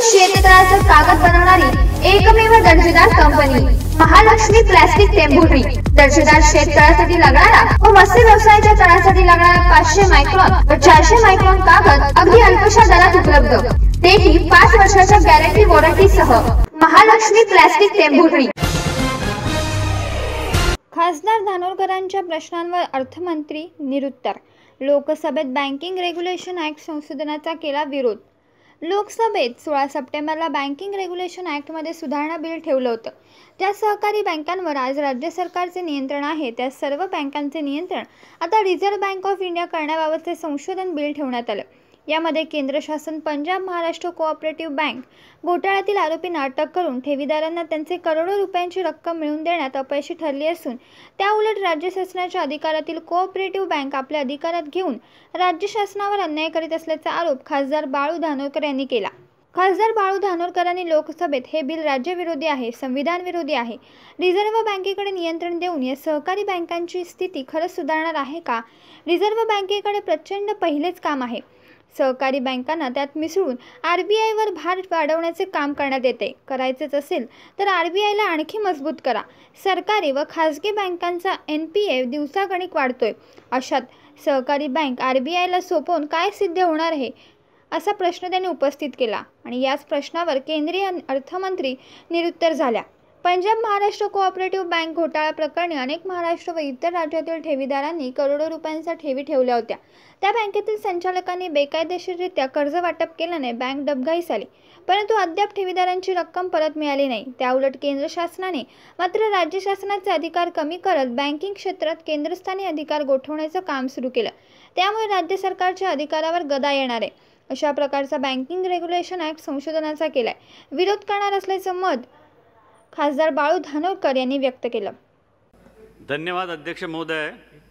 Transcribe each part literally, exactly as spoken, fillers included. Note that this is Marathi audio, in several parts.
शेततळाचं कागद बनवणारी एकमेव दर्जेदार कंपनी महालक्ष्मी प्लास्टिक टेम्पोटरी। दर्जेदार शेततळासाठी लागणारा व मत्स्य व्यवसायाच्या तळासाठी लागणारा पाचशे मायक्रॉन व चारशे मायक्रॉन कागद अगदी अल्पशा दरात उपलब्ध, तेही पाच वर्षाच्या गॅरंटी वॉरंटी सह। महालक्ष्मी प्लास्टिक टेम्पोटरी। खासदार धानोरकरांच्या प्रश्नांवर अर्थमंत्री निरुत्तर। लोकसभेत बँकिंग रेग्युलेशन ऍक्ट संशोधनाचा केला विरोध। लोकसभेत सोळा सप्टेंबरला बँकिंग रेग्युलेशन ऍक्टमध्ये सुधारणा बिल ठेवलं होतं। ज्या सहकारी बँकांवर आज राज्य सरकारचे नियंत्रण आहे त्या सर्व बँकांचे नियंत्रण आता रिझर्व्ह बँक ऑफ इंडिया करण्याबाबतचे संशोधन बिल ठेवण्यात आलं। यामध्ये केंद्र शासन पंजाब महाराष्ट्र कोऑपरेटिव्ह बँक घोटाळ्यातील आरोपींना अटक करून ठेवीदारांना त्यांचे करोडो रुपयांची रक्कम मिळवून देण्यात अपयशी ठरली असून त्याउलट राज्य शासनाच्या अधिकारातील कोऑपरेटिव्ह बँक आपल्या अधिकारात घेऊन राज्य शासनावर अन्याय करीत असल्याचा आरोप खासदार बाळू धानोरकर यांनी केला। खासदार बाळू धानोरकरांनी लोकसभेत हे बिल राज्यविरोधी आहे, संविधान विरोधी आहे, रिझर्व्ह बँकेकडे नियंत्रण देऊन या सहकारी बँकांची स्थिती खरंच सुधारणार आहे का? रिझर्व्ह बँकेकडे प्रचंड पहिलेच काम आहे। सहकारी बँकांना त्यात मिसळून आरबीआयवर भार वाढवण्याचे काम करण्यात येते। करायचेच असेल तर आरबीआयला आणखी मजबूत करा। सरकारी व खासगी बँकांचा एन पी ए दिवसागणिक वाढतोय। अशात सहकारी बँक आरबीआयला सोपवून काय सिद्ध होणार आहे असा प्रश्न त्यांनी उपस्थित केला आणि याच प्रश्नावर केंद्रीय अर्थमंत्री निरुत्तर झाल्या। पंजाब महाराष्ट्र कोऑपरेटिव्ह बँक घोटाळा प्रकरणी अनेक महाराष्ट्र व इतर राज्यातील ठेवीदारांनी करोडो रुपयांच्या ठेवी ठेवल्या होत्या। त्या बँकेतील संचालकांनी बेकायदेशीररित्या कर्ज वाटप केल्याने बँक डबघाईस आली, परंतु अद्याप ठेवीदारांची रक्कम परत मिळाली नाही। त्याउलट केंद्र शासनाने मात्र राज्य शासनाचे अधिकार कमी करत बँकिंग क्षेत्रात केंद्रस्थानी अधिकार गोठवण्याचं काम सुरू केलं। त्यामुळे राज्य सरकारच्या अधिकारावर गदा येणार आहे। अशा प्रकारचा बँकिंग रेग्युलेशन ऍक्ट संशोधनाचा केलाय विरोध करणार असल्याचं मत खासदार बाळू धानोरकर यांनी व्यक्त केलं। धन्यवाद अध्यक्ष महोदय।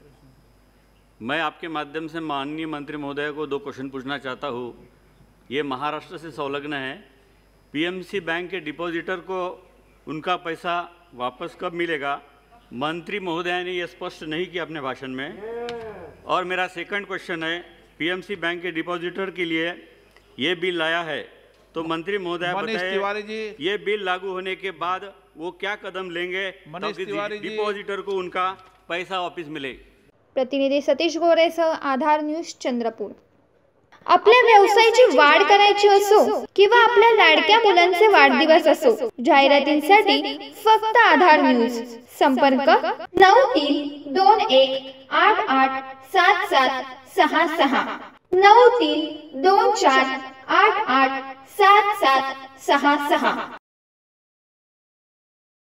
मैं आपके माध्यम से माननीय मंत्री महोदय को दो क्वेश्चन पूछना चाहता हूँ। ये महाराष्ट्र से संलग्न है। पीएमसी बैंक के डिपॉजिटर को उनका पैसा वापस कब मिलेगा? मंत्री महोदय ने यह स्पष्ट नहीं किया अपने भाषण में। और मेरा सेकंड क्वेश्चन है, पीएमसी बैंक के डिपॉजिटर के लिए ये बिल लाया है तो मंत्री महोदय बताइए ये बिल लागू होने के बाद वो क्या कदम लेंगे ताकि डिपॉजिटर को उनका पैसा वापस मिले? प्रतिनिधी सतीश गोरेसह आधार न्यूज चंद्रपूर। आपल्या व्यवसायाची वाढ करायची असो किंवा आपल्या लाडक्या मुलांचे वाढदिवस असो, जाहिरातींसाठी फक्त आधार न्यूज। संपर्क नऊ तीन दोन एक आठ आठ सात सात सहा सहा नऊ तीन दोन चार आठ आठ सात सात सहा सहा।